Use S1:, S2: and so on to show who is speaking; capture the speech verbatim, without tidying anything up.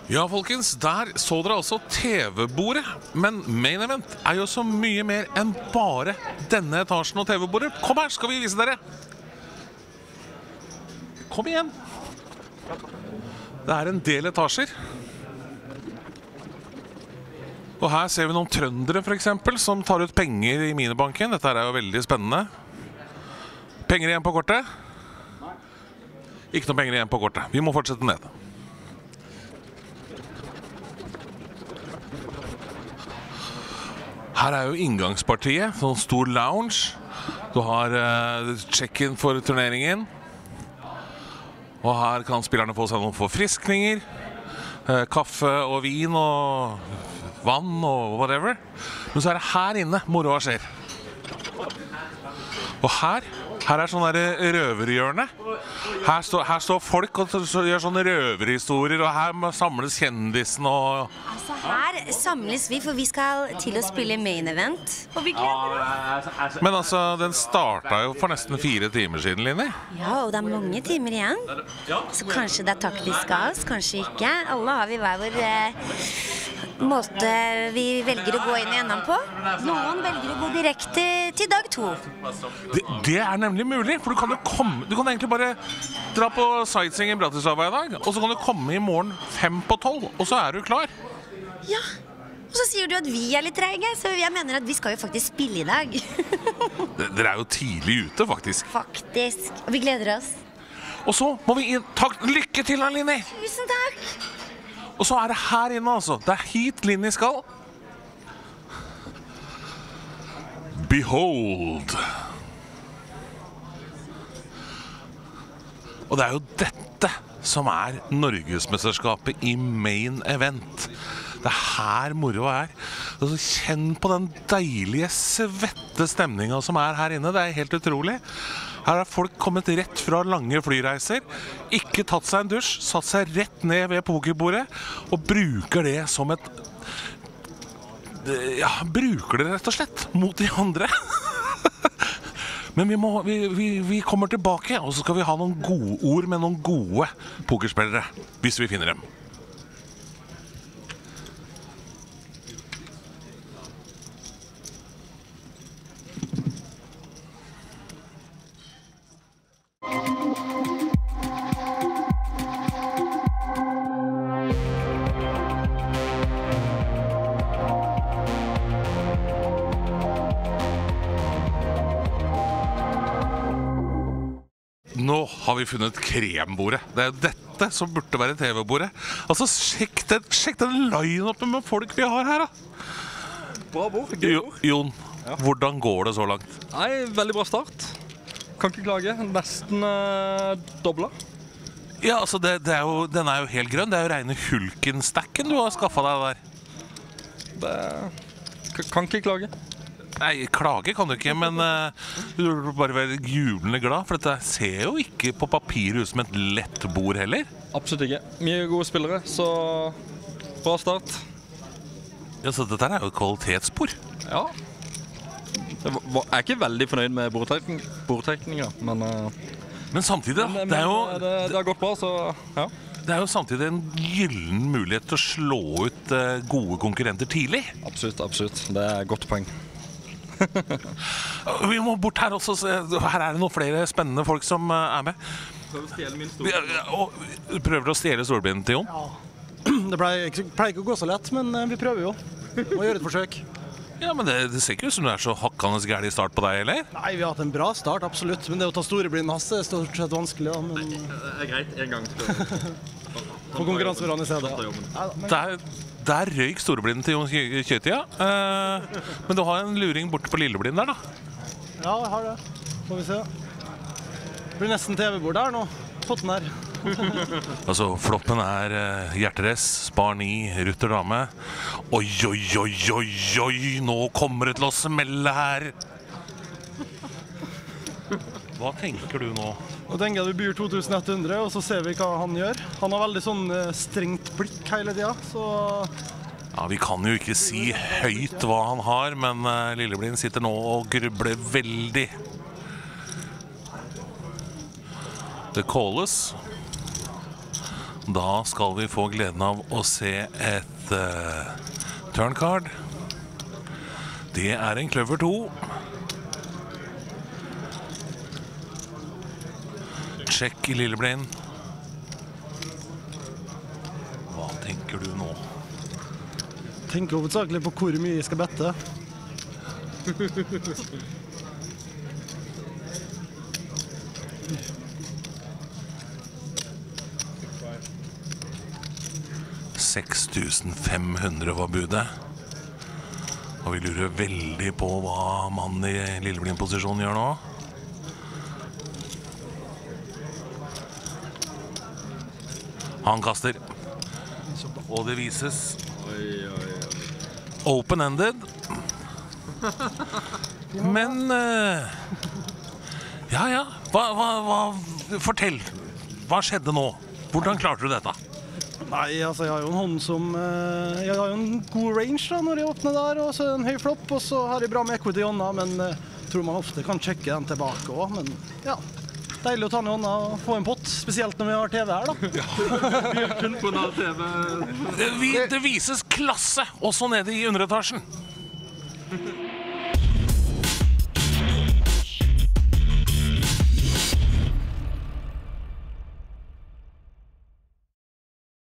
S1: Ja, folkens, der så dere altså T V-bordet, men Main Event er jo så mye mer enn bare denne etasjen og T V-bordet. Kom her, skal vi vise dere. Kom igjen. Det er en del etasjer. Og her ser vi noen trøndere for eksempel, som tar ut penger i minibanken. Dette er jo veldig spennende. Penger igjen på kortet? Ikke noe penger igjen på kortet. Vi må fortsette ned. Her er jo inngangspartiet, sånn stor lounge. Du har uh, check-in for turneringen. Og her kan spillerne få seg noen forfriskninger. Uh, kaffe og vin og vann og whatever. Men så er det her inne moroa skjer. Og her, her er sånn der røverhjørne. Her, stå, her står folk og gjør sånne røverhistorier, og her samles kjendisen og...
S2: Altså her samles vi, for vi skal til å spille Main Event. Og vi gleder oss.
S1: Men altså, den startet jo for nesten fire timer siden, Linni.
S2: Ja, og det er mange timer igjen. Så kanskje det er taktisk av oss, kanskje ikke. Alle har vi hver vår eh, måte vi velger å gå inn i enden på. Noen velger å gå direkte til dag to.
S1: Det, det er nemlig mulig, for du kan jo komme... Du kan egentlig bare dra på sightseeing i Bratislava i dag, og så kan du komme i morgen fem på tolv, og så er du klar.
S2: Ja, og så sier du at vi er litt trege, så jeg mener at vi skal jo faktisk spille i dag.
S1: Dere er jo tidlig ute, faktisk.
S2: Faktisk, og vi gleder oss.
S1: Og så må vi inn... Takk, lykke til, Linni!
S2: Tusen takk!
S1: Og så er det her inne, altså. Det er hit Linni skal. Behold! Og det er jo dette som er Norgesmesterskapet i Main Event. Det er her moro er. Altså, kjenn på den deilige, svette stemningen som er her inne. Det er helt utrolig. Her har folk kommet rett fra lange flyreiser, ikke tatt seg en dusj, satt seg rett ned ved pokerbordet, og bruker det som et... Ja, bruker det rett og slett mot de andre. Men vi, må, vi, vi, vi kommer tilbake, og så skal vi ha noen gode ord med noen gode pokerspillere, hvis vi finner dem. Nå har vi funnet krembordet. Det er jo dette som burde være T V-bordet. Altså, sjekk den, sjekk den line-upen med folk vi har her, da.
S3: Bra bord, gøy
S1: Jo,
S3: bord.
S1: Jon,
S3: Ja.
S1: hvordan går det så langt?
S3: Nei, veldig bra start. Kan ikke klage. Nesten uh, dobla.
S1: Ja, altså, det, det er jo, den er jo helt grønn. Det er jo rene hulken-stacken du har skaffet deg der.
S3: Det kan ikke klage.
S1: Nei, klage kan du ikke, men uh, du burde bare være jublende glad, for dette ser jo ikke på papir ut som et lett bord heller.
S3: Absolutt ikke. Mye gode spillere, så bra start.
S1: Ja, så dette er jo et kvalitetsbord.
S3: Ja. Jeg var- er ikke veldig fornøyd med bordtekning, bordtekninga, men, uh,
S1: Men samtidig, da,
S3: men
S1: det er jo,
S3: det, det har gått bra, så ja.
S1: det er jo samtidig en gyllen mulighet til å slå ut uh, gode konkurrenter tidlig.
S3: Absolutt, absolutt. Det er et godt poeng.
S1: Vi må bort her også, så her er det noen flere spennende folk som uh, er med.
S3: Prøv å stjele min
S1: Vi, uh, og prøver å stjele stolbinden til Jon.
S4: Det pleier ikke, pleier ikke å gå så lett, men eh, vi prøver jo. Må gjøre et forsøk.
S1: Ja, men det, det ser ikke ut som det er så hakkende gærlig start på deg, eller?
S4: Nei, vi har hatt en bra start, absolutt. Men det å ta store blind hans er stort sett vanskelig. Ja, men
S3: Det er greit, en gang.
S4: på konkurranse med Rani Seda. Ja, men
S1: Der, der røyk storeblinden til Jon Kjø- Kjøti, ja. Uh, men du har en luring borte på lilleblind der, da.
S4: ja, jeg har det. Får vi se. Det blir nesten T V-bord der nå. Potten her.
S1: Altså, floppen er uh, hjerteress, spar ni, rutter dame. Oi, oi, oi, oi, oi, nå kommer det til å smelle her. Hva tenker du nå?
S4: Nå tenker jeg vi byr to tusen ett hundre, og så ser vi hva han gjør. Han har veldig sånn eh, strengt blikk hele tiden, så
S1: Ja, vi kan jo ikke si høyt hva han har, men uh, lilleblind sitter nå og grubler veldig. Det calles. Da skal vi få gleden av å se et uh, turncard. Det er en kløver to. Check i Lilleblind. Hva tenker du nå?
S4: Tenker hovedsakelig på hvor mye jeg skal bette.
S1: seks tusen fem hundre var budet. Og vi lurer veldig på hva mannen i Lilleblind-posisjonen gjør nå. Han kaster. Og det vises. Open-ended. Men uh, ja, ja. Hva, hva, hva, fortell. Hva skjedde nå? Hvordan klarte du dette?
S4: Nei, altså jeg har jo en hånd som eh, jeg har jo en god range da når jeg åpner der, og så er det en høy flopp, og så har jeg bra med equity i hånda, men jeg eh, tror man ofte kan sjekke den tilbake også, men ja, deilig å ta den i hånda og få en pott, spesielt når vi har TV her da.
S3: Vi har kun på nær T V.
S1: Det, vi, det vises klasse også nede i underetasjen.